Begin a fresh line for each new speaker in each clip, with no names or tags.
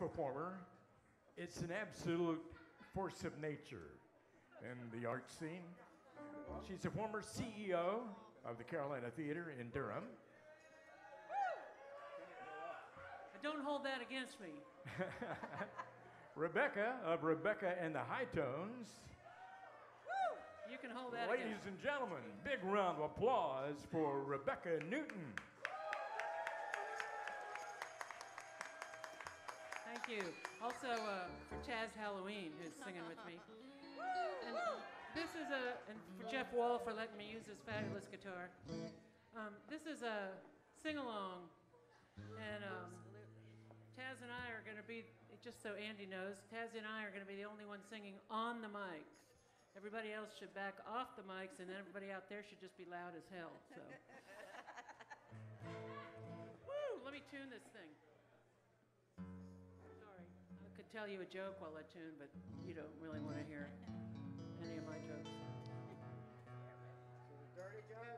performer. It's an absolute force of nature in the art scene. She's a former CEO of the Carolina Theater in Durham.
Don't hold that against me.
Rebecca of Rebecca and the High Tones.
You can hold that
Ladies
against
and gentlemen, big round of applause for Rebecca Newton.
Thank you. Also for Chaz Halloween, who's singing with me. And this is and for Jeff Wall for letting me use his fabulous guitar. This is a sing-along, and Taz and I are going to be, just so Andy knows, Taz and I are going to be the only ones singing on the mics. Everybody else should back off the mics, and then everybody out there should just be loud as hell. So, woo! Let me tune this thing. Sorry, I could tell you a joke while I tune, but you don't really want to hear any of my jokes.
Dirty joke?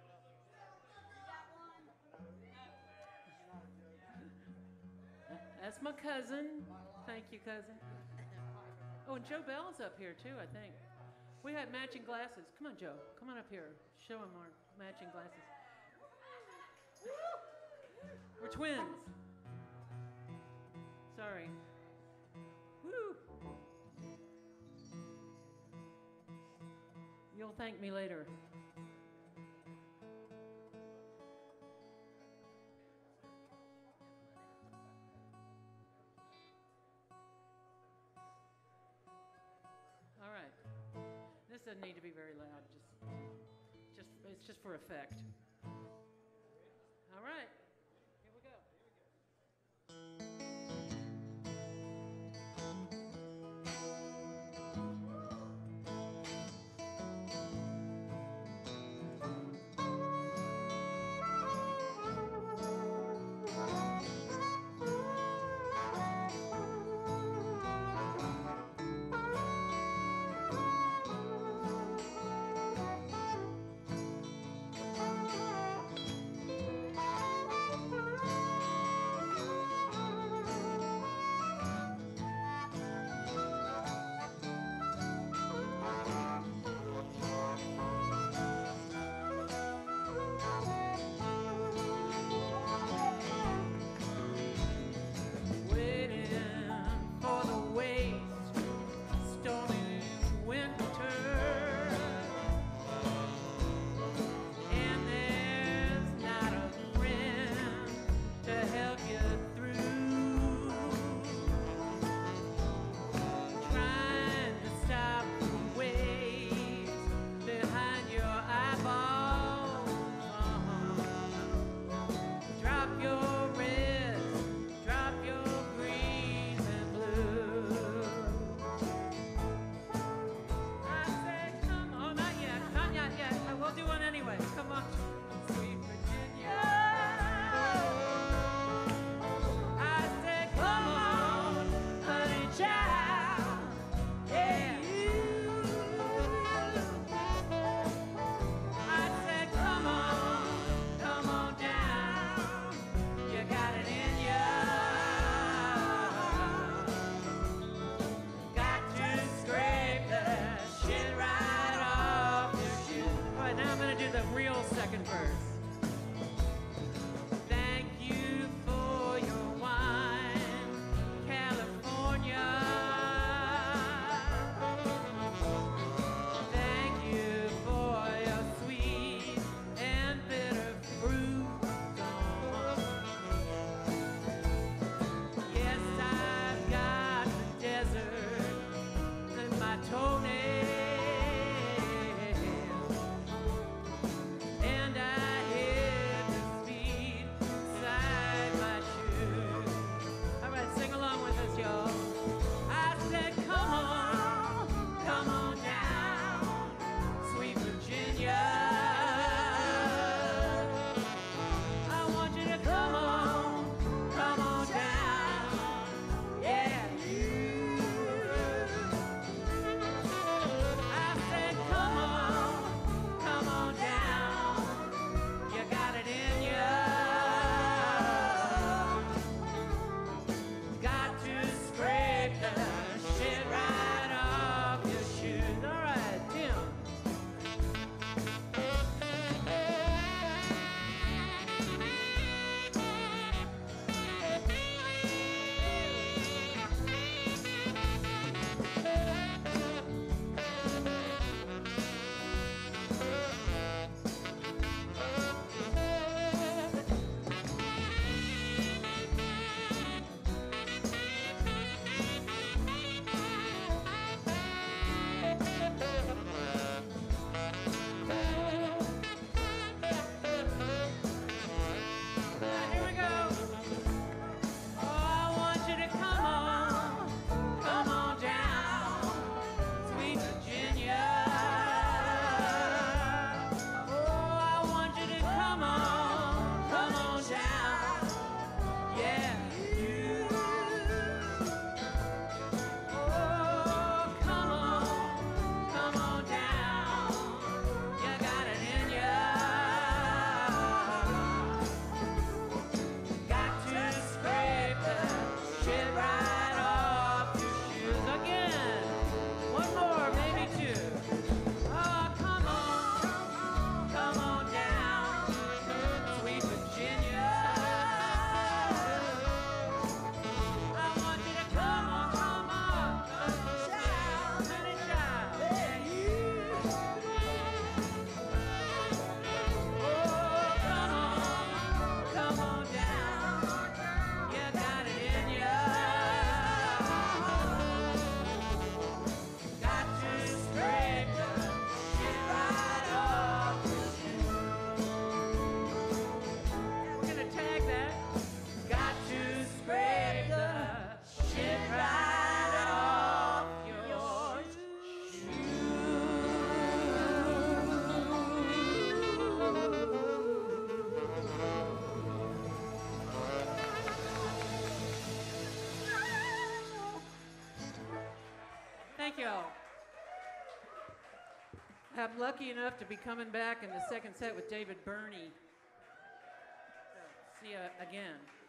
That's my cousin. Thank you, cousin. Oh, and Joe Bell's up here too, I think. We had matching glasses. Come on, Joe. Come on up here. Show him our matching glasses. We're twins. Sorry. Woo! You'll thank me later. All right. This doesn't need to be very loud. It's just for effect. All right. Here we go.
Thank you.
y'all. I'm lucky enough to be coming back in the second set with David Burney. So, see you again.